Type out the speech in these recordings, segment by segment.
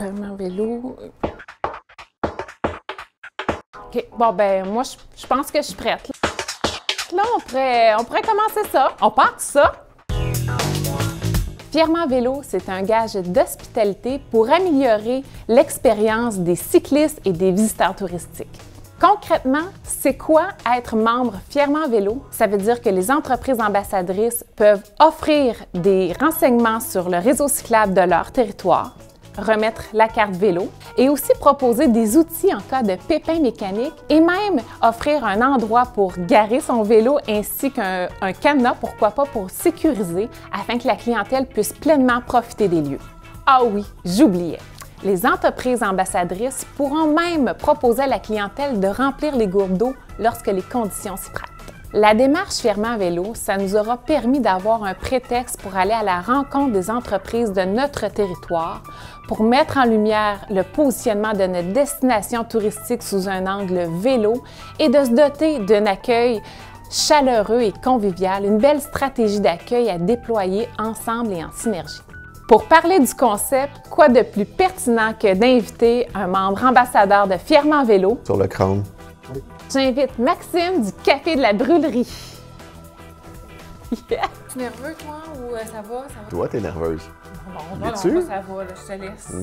Fièrement Vélo. OK, bon, ben moi, je pense que je suis prête. Là, on pourrait commencer ça. On part de ça. Fièrement Vélo, c'est un gage d'hospitalité pour améliorer l'expérience des cyclistes et des visiteurs touristiques. Concrètement, c'est quoi être membre Fièrement Vélo? Ça veut dire que les entreprises ambassadrices peuvent offrir des renseignements sur le réseau cyclable de leur territoire, remettre la carte vélo et aussi proposer des outils en cas de pépin mécanique et même offrir un endroit pour garer son vélo ainsi qu'un cadenas, pourquoi pas, pour sécuriser afin que la clientèle puisse pleinement profiter des lieux. Ah oui, j'oubliais! Les entreprises ambassadrices pourront même proposer à la clientèle de remplir les gouttes d'eau lorsque les conditions s'y prêtent. La démarche Fièrement Vélo, ça nous aura permis d'avoir un prétexte pour aller à la rencontre des entreprises de notre territoire, pour mettre en lumière le positionnement de notre destination touristique sous un angle vélo et de se doter d'un accueil chaleureux et convivial, une belle stratégie d'accueil à déployer ensemble et en synergie. Pour parler du concept, quoi de plus pertinent que d'inviter un membre ambassadeur de Fièrement Vélo sur le crâne. J'invite Maxime du Café de la Brûlerie. Yeah. Tu es nerveux, toi, ou ça va? Toi, t'es nerveuse. Bon, non, ça va, là, je te laisse.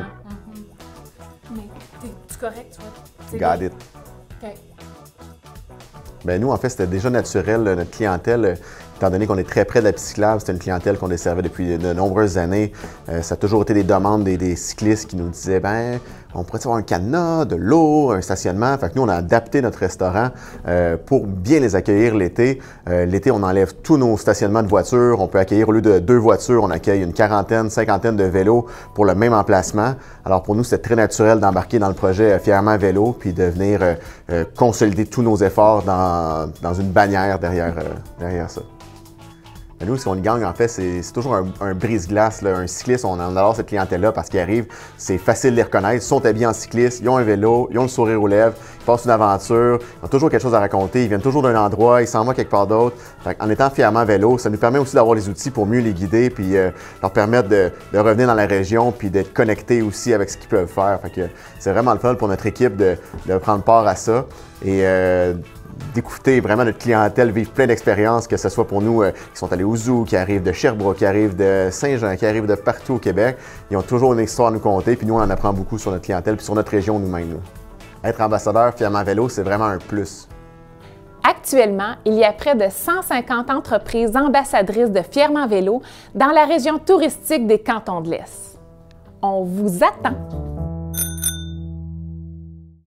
Mais t'es correct, toi? Got it. OK. Ben nous, en fait, c'était déjà naturel, notre clientèle. Étant donné qu'on est très près de la piste cyclable, c'est une clientèle qu'on desservait depuis de nombreuses années. Ça a toujours été des demandes des cyclistes qui nous disaient « ben, on pourrait avoir un cadenas, de l'eau, un stationnement ». Fait que nous, on a adapté notre restaurant pour bien les accueillir l'été. L'été, on enlève tous nos stationnements de voitures. On peut accueillir, au lieu de 2 voitures, on accueille une quarantaine, cinquantaine de vélos pour le même emplacement. Alors pour nous, c'était très naturel d'embarquer dans le projet Fièrement Vélo puis de venir consolider tous nos efforts dans une bannière derrière ça. Nous, ce qu'on gagne, en fait, c'est toujours un brise-glace. Un cycliste, on adore cette clientèle-là parce qu'ils arrivent, c'est facile de les reconnaître. Ils sont habillés en cycliste, ils ont un vélo, ils ont le sourire aux lèvres, ils passent une aventure, ils ont toujours quelque chose à raconter, ils viennent toujours d'un endroit, ils s'en vont quelque part d'autre. En étant Fièrement Vélo, ça nous permet aussi d'avoir les outils pour mieux les guider puis leur permettre de revenir dans la région puis d'être connectés aussi avec ce qu'ils peuvent faire. C'est vraiment le fun pour notre équipe de prendre part à ça. Et d'écouter vraiment notre clientèle vivre plein d'expériences, que ce soit pour nous qui sont allés au zoo, qui arrivent de Sherbrooke, qui arrivent de Saint-Jean, qui arrivent de partout au Québec. Ils ont toujours une histoire à nous conter, puis nous, on en apprend beaucoup sur notre clientèle puis sur notre région nous-mêmes. Être ambassadeur Fièrement Vélo, c'est vraiment un plus. Actuellement, il y a près de 150 entreprises ambassadrices de Fièrement Vélo dans la région touristique des Cantons de l'Est. On vous attend!